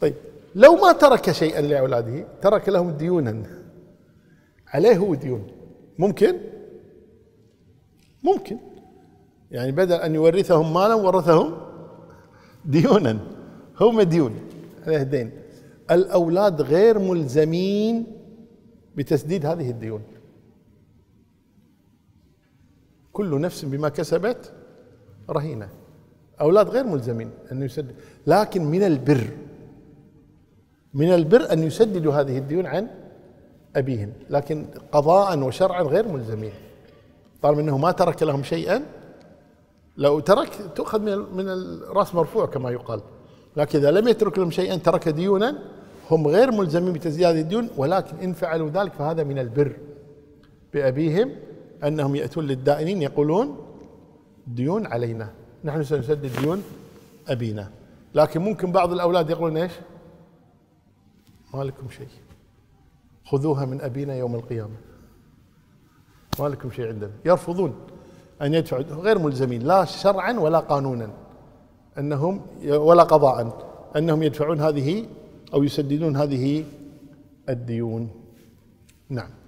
طيب لو ما ترك شيئا لأولاده، ترك لهم ديونا، عليه هو ديون، ممكن يعني بدل أن يورثهم مالا ورثهم ديونا، هو مديون عليه دين. الأولاد غير ملزمين بتسديد هذه الديون، كل نفس بما كسبت رهينة. أولاد غير ملزمين أن يسدد، لكن من البر أن يسددوا هذه الديون عن أبيهم، لكن قضاء وشرعا غير ملزمين طالما أنه ما ترك لهم شيئا. لو ترك تؤخذ من الرأس مرفوع كما يقال، لكن إذا لم يترك لهم شيئا ترك ديونا، هم غير ملزمين بتسديد هذه الديون، ولكن إن فعلوا ذلك فهذا من البر بأبيهم، أنهم يأتون للدائنين يقولون ديون علينا، نحن سنسدد ديون أبينا. لكن ممكن بعض الأولاد يقولون إيش؟ ما لكم شيء، خذوها من أبينا يوم القيامة، ما لكم شيء عندنا. يرفضون أن يدفعوا، غير ملزمين لا شرعا ولا قانونا أنهم ولا قضاء أنهم يدفعون هذه أو يسددون هذه الديون. نعم.